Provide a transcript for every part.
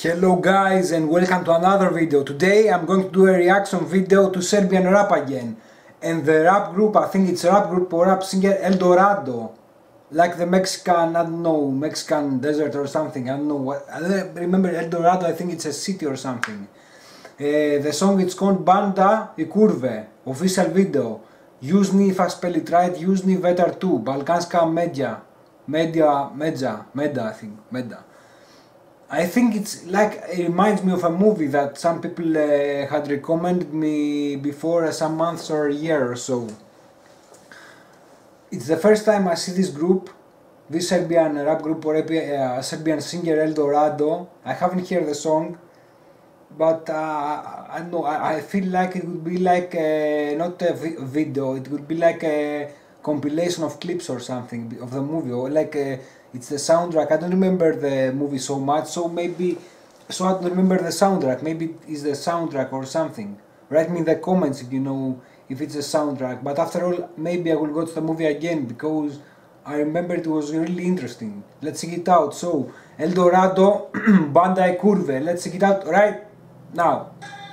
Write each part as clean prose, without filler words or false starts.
Hello guys and welcome to another video. Today I'm going to do a reaction video to Serbian rap again. And the rap group, I think it's a rap group or rap singer El Dorado. Like the Mexican, I don't know, Mexican desert or something, I don't know what. I don't remember El Dorado, I think it's a city or something. The song is called Banda I Kurve, official video. Južni, if I spell it right, Južni Vetar 2, Balkanska Media, Meda, I think, Meda. I think it's like, it reminds me of a movie that some people had recommended me before some months or a year or so. It's the first time I see this group, this Serbian rap group or Serbian singer El Dorado. I haven't heard the song, but I don't know, I feel like it would be like not a video, it would be like a compilation of clips or something of the movie, or like it's the soundtrack. I don't remember the movie so much, so maybe, so I don't remember the soundtrack, maybe it's the soundtrack or something. Write me in the comments if you know if it's a soundtrack, but after all, maybe I will go to the movie again, because I remember it was really interesting. Let's check it out. So, El Dorado, Banda I Kurve, let's check it out right now.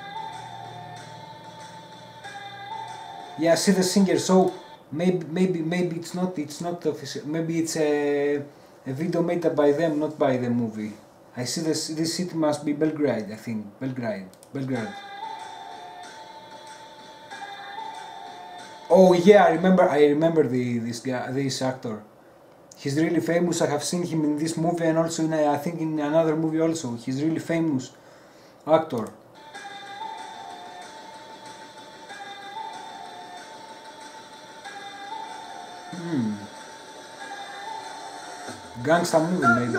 Yeah, see the singer, so maybe it's not official, maybe it's a video made by them, not by the movie. I see this city must be Belgrade, I think. Belgrade. Oh yeah, I remember this guy, this actor. He's really famous. I have seen him in this movie and also in I think in another movie also. He's really famous actor. Gangsta movie maybe.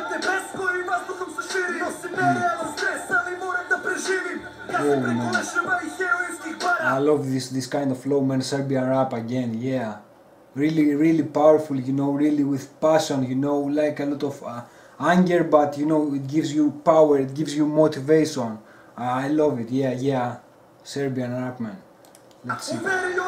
Oh no. I love this kind of flow, man. Serbian rap again, yeah. Really powerful, you know, really with passion, you know, like a lot of anger, but you know, it gives you power, it gives you motivation. I love it, yeah. Serbian rap, man. Let's see.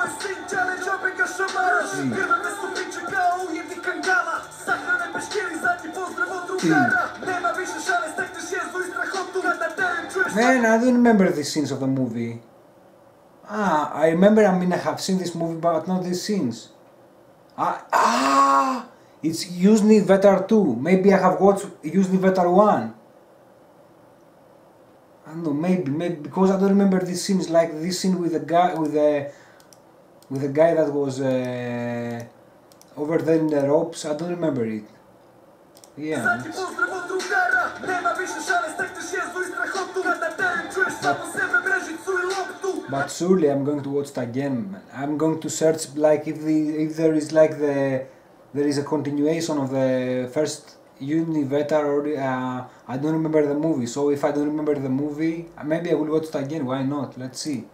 Man, I don't remember the scenes of the movie. I remember, I mean, I have seen this movie, but not these scenes. It's Južni Vetar 2. Maybe I have watched Južni Vetar 1. I don't know, maybe because I don't remember these scenes, like this scene with the guy, with the guy that was over there in the ropes. I don't remember it. Yeah. But surely I'm going to watch it again. I'm going to search like if there is like there is a continuation of the first Južni Vetar, or I don't remember the movie. So if I don't remember the movie, maybe I will watch it again. Why not? Let's see.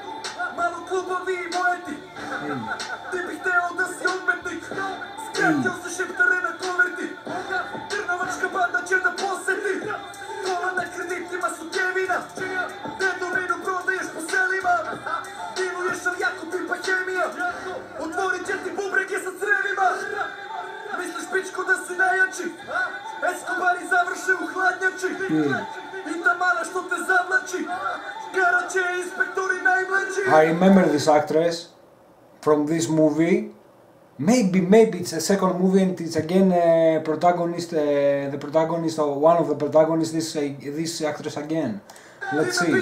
I remember this actress from this movie. Maybe it's a second movie and it's again protagonist, the protagonist or one of the protagonists, this actress again. Let's see.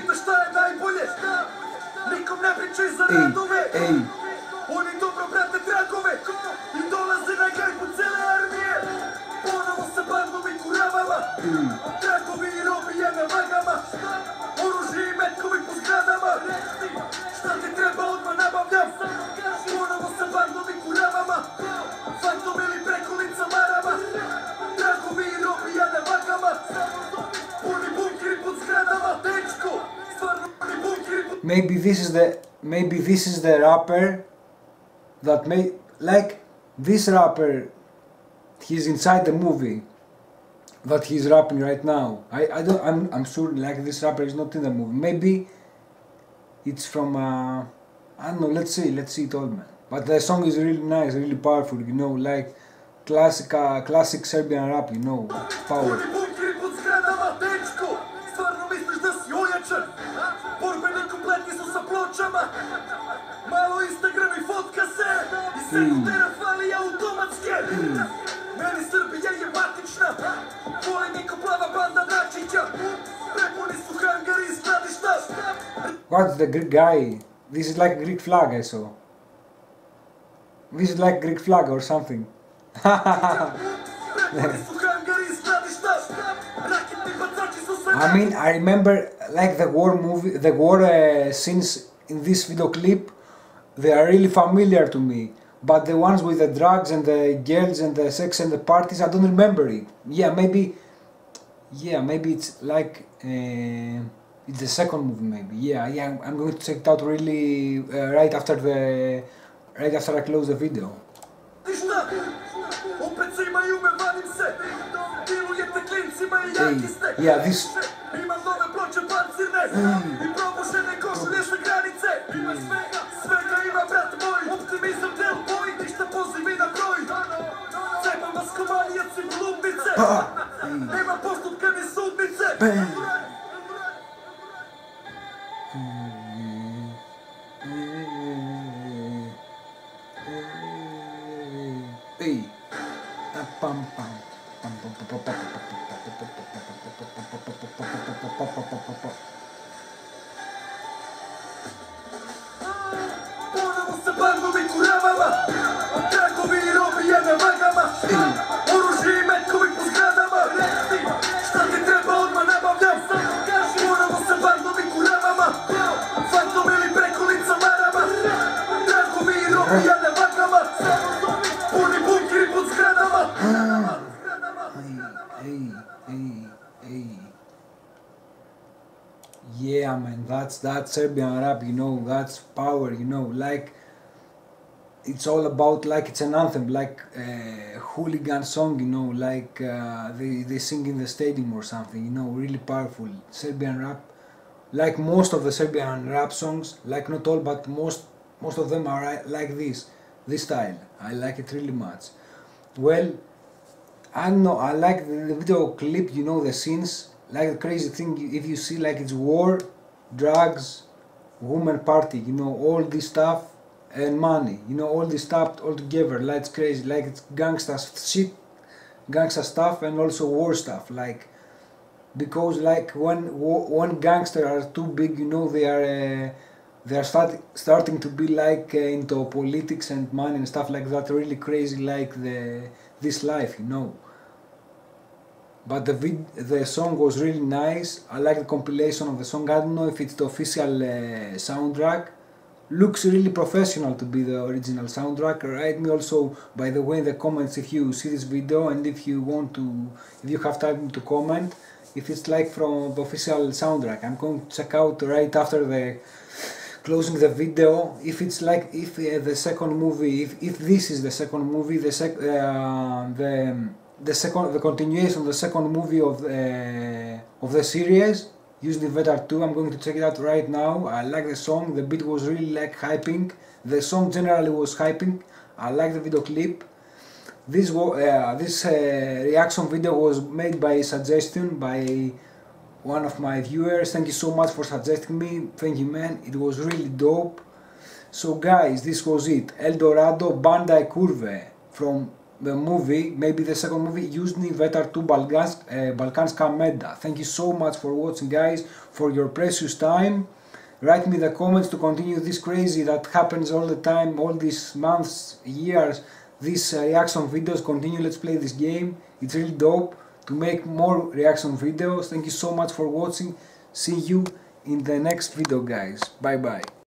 Maybe this is the rapper that made, like this rapper, he's inside the movie that he's rapping right now. I'm sure like this rapper is not in the movie. Maybe it's from I don't know, let's see it all, man. But the song is really nice, really powerful, you know, like classic Serbian rap, you know, power. What's the Greek guy? This is like a Greek flag I saw. This is like Greek flag or something. I mean, I remember like the war movie, the war scenes in this video clip. They are really familiar to me. But the ones with the drugs and the girls and the sex and the parties, I don't remember it. Yeah, maybe it's like it's the second movie. Maybe yeah. I'm going to check it out really right after I close the video. Hey, yeah, this. Hey, pam pam. Hey. Yeah, man, that's Serbian rap, you know, that's power, you know, like it's all about, like it's an anthem, like a hooligan song, you know, like they sing in the stadium or something, you know, really powerful. Serbian rap, like most of the Serbian rap songs, like not all, but most of them are like this style. I like it really much. Well, I don't know, I like the video clip, you know, the scenes, like the crazy thing, if you see, like it's war, drugs, woman party, you know, all this stuff, and money, you know, all this stuff all together, like it's crazy, like it's gangsta shit, gangsta stuff, and also war stuff, like, because like when gangsters are too big, you know, they are starting to be like into politics and money and stuff like that, really crazy, like this life, you know. But the song was really nice. I like the compilation of the song. I don't know if it's the official soundtrack. Looks really professional to be the original soundtrack. Write me also, by the way, in the comments if you see this video, and if you have time to comment, if it's like from the official soundtrack. I'm going to check out right after the closing the video. If it's like, if the second movie, if this is the second movie, the continuation, the second movie of the series, Yuzhny Vetar 2, I'm going to check it out right now. I like the song, the beat was really like hyping, the song generally was hyping, I like the video clip. This reaction video was made by suggestion by one of my viewers. Thank you so much for suggesting me, thank you man, it was really dope. So guys, this was it, El Dorado, Bandai Kurve, from the movie, maybe the second movie, Yuzhny Vetar 2 Balkanska Meda. Thank you so much for watching, guys, for your precious time. Write me in the comments to continue this crazy that happens all the time, all these months, years, these reaction videos, continue, let's play this game. It's really dope to make more reaction videos. Thank you so much for watching. See you in the next video, guys. Bye bye.